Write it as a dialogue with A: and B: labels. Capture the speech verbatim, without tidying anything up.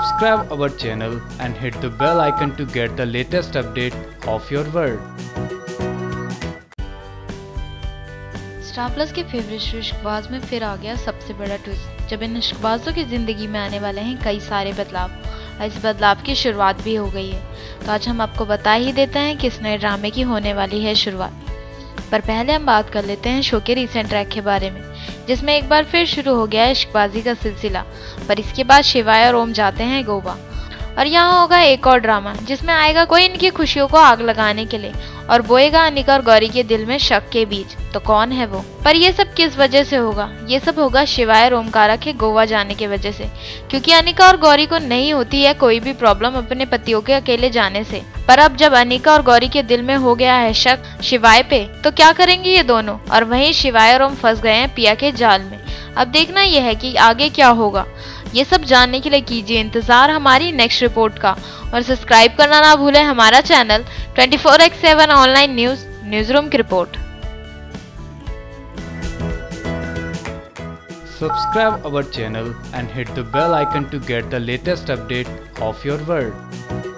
A: Subscribe our channel and hit the bell icon to get the latest update of your world.
B: Star Plus के favourite show Ishqbaaz में फिर आ गया सबसे बड़ा twist, जब इन इश्कबाजों की जिंदगी में आने वाले हैं कई सारे बदलाव और इस बदलाव की शुरुआत भी हो गई है। तो आज हम आपको बता ही देते हैं कि इस नए ड्रामे की होने वाली है शुरुआत। पर पहले हम बात कर लेते हैं शो के रीसेंट ट्रैक के बारे में, जिसमें एक बार फिर शुरू हो गया है इश्कबाजी का सिलसिला। पर इसके बाद शिवाय और ओम जाते हैं गोवा और यहाँ होगा एक और ड्रामा, जिसमें आएगा कोई इनकी खुशियों को आग लगाने के लिए और बोएगा अनिका और गौरी के दिल में शक के बीज। तो कौन है वो? पर ये सब किस वजह से होगा? ये सब होगा शिवाय और ओमकारा के गोवा जाने की वजह से, क्योंकि अनिका और गौरी को नहीं होती है कोई भी प्रॉब्लम अपने पतियों के अकेले जाने से। पर अब जब अनिका और गौरी के दिल में हो गया है शक शिवाय पे, तो क्या करेंगे ये दोनों? और वहीं शिवाय और ओम फंस गए हैं पिया के जाल में। अब देखना यह है कि आगे क्या होगा। ये सब जानने के लिए कीजिए इंतजार हमारी नेक्स्ट रिपोर्ट का और सब्सक्राइब करना ना भूलें हमारा channel twenty four by seven online news newsroom की report.
A: Subscribe our channel and hit the bell icon to get the latest update of your world.